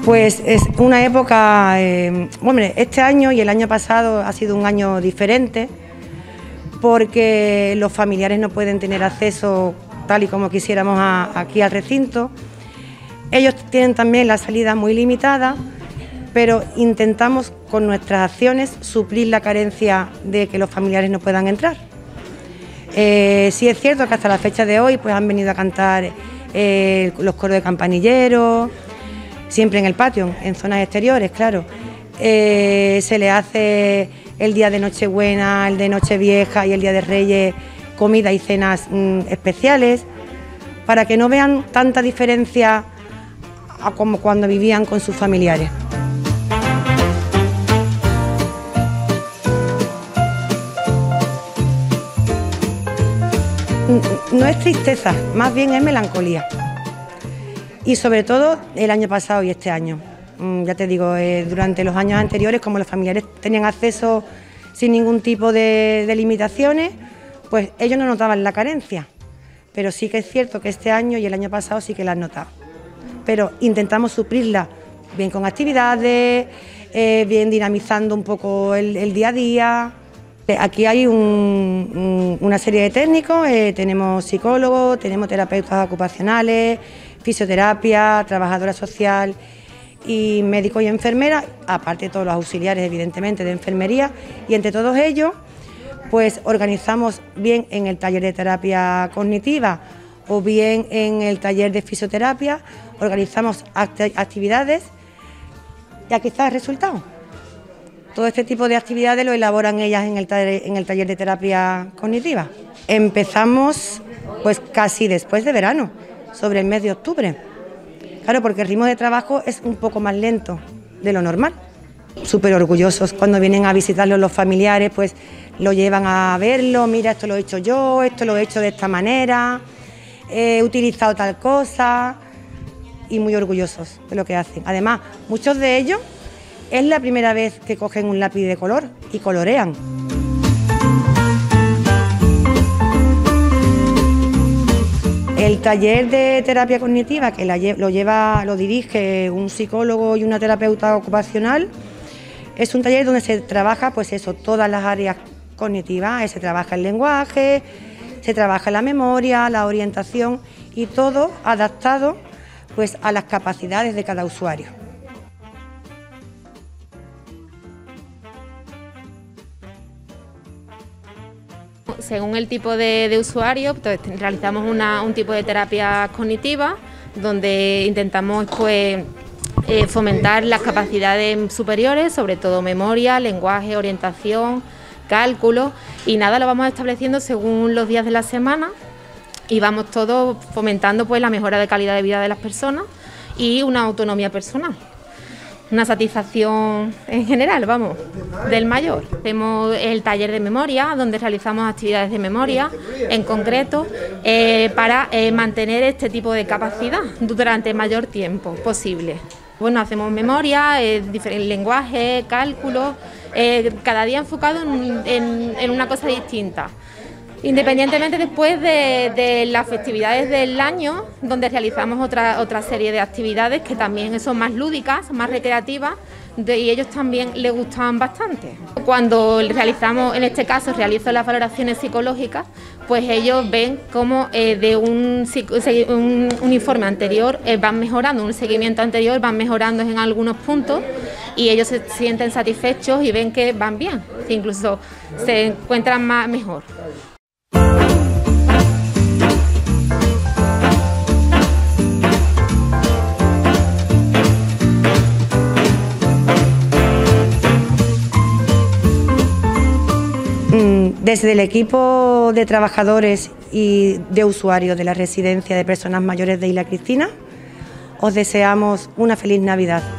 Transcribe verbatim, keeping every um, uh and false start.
Pues es una época, eh, bueno, este año y el año pasado ha sido un año diferente porque los familiares no pueden tener acceso tal y como quisiéramos a, aquí al recinto. Ellos tienen también la salida muy limitada, pero intentamos con nuestras acciones suplir la carencia de que los familiares no puedan entrar. Eh, sí es cierto que hasta la fecha de hoy pues han venido a cantar eh, los coros de campanilleros, siempre en el patio, en zonas exteriores, claro. Eh, se le hace el día de Nochebuena, el de Nochevieja y el día de Reyes comida y cenas mmm, especiales, para que no vean tanta diferencia a como cuando vivían con sus familiares. No es tristeza, más bien es melancolía. Y sobre todo el año pasado y este año. Ya te digo, eh, durante los años anteriores, como los familiares tenían acceso sin ningún tipo de, de limitaciones, pues ellos no notaban la carencia. Pero sí que es cierto que este año y el año pasado sí que la han notado. Pero intentamos suplirla bien con actividades, eh, bien dinamizando un poco el, el día a día. Aquí hay un, un, una serie de técnicos, eh, tenemos psicólogos, tenemos terapeutas ocupacionales, fisioterapia, trabajadora social y médicos y enfermeras, aparte de todos los auxiliares evidentemente de enfermería, y entre todos ellos pues organizamos bien en el taller de terapia cognitiva o bien en el taller de fisioterapia, organizamos act actividades y aquí está el resultado. Todo este tipo de actividades lo elaboran ellas en el taller, en el taller de terapia cognitiva. Empezamos pues casi después de verano, sobre el mes de octubre. Claro, porque el ritmo de trabajo es un poco más lento de lo normal. Súper orgullosos cuando vienen a visitarlos los familiares, pues lo llevan a verlo, mira, esto lo he hecho yo, esto lo he hecho de esta manera, he utilizado tal cosa, y muy orgullosos de lo que hacen. Además, muchos de ellos es la primera vez que cogen un lápiz de color y colorean. El taller de terapia cognitiva, que la, lo lleva, lo dirige un psicólogo y una terapeuta ocupacional, es un taller donde se trabaja, pues eso, todas las áreas cognitivas, se trabaja el lenguaje, se trabaja la memoria, la orientación y todo adaptado, pues, a las capacidades de cada usuario. Según el tipo de, de usuario, pues, realizamos una, un tipo de terapia cognitiva donde intentamos pues, eh, fomentar las capacidades superiores, sobre todo memoria, lenguaje, orientación, cálculo, y nada, lo vamos estableciendo según los días de la semana y vamos todos fomentando pues, la mejora de calidad de vida de las personas y una autonomía personal. Una satisfacción en general, vamos, del mayor. Tenemos el taller de memoria, donde realizamos actividades de memoria, en concreto, eh, para eh, mantener este tipo de capacidad durante el mayor tiempo posible. Bueno, hacemos memoria, eh, diferentes lenguaje, cálculo, eh, cada día enfocado en, en, en una cosa distinta. Independientemente después de, de las festividades del año, donde realizamos otra, otra serie de actividades que también son más lúdicas, más recreativas, de, y ellos también les gustan bastante. Cuando realizamos, en este caso, realizo las valoraciones psicológicas, pues ellos ven cómo eh, de un, un, un informe anterior eh, van mejorando, un seguimiento anterior van mejorando en algunos puntos y ellos se sienten satisfechos y ven que van bien, incluso se encuentran más, mejor. Desde el equipo de trabajadores y de usuarios de la residencia de personas mayores de Isla Cristina, os deseamos una feliz Navidad.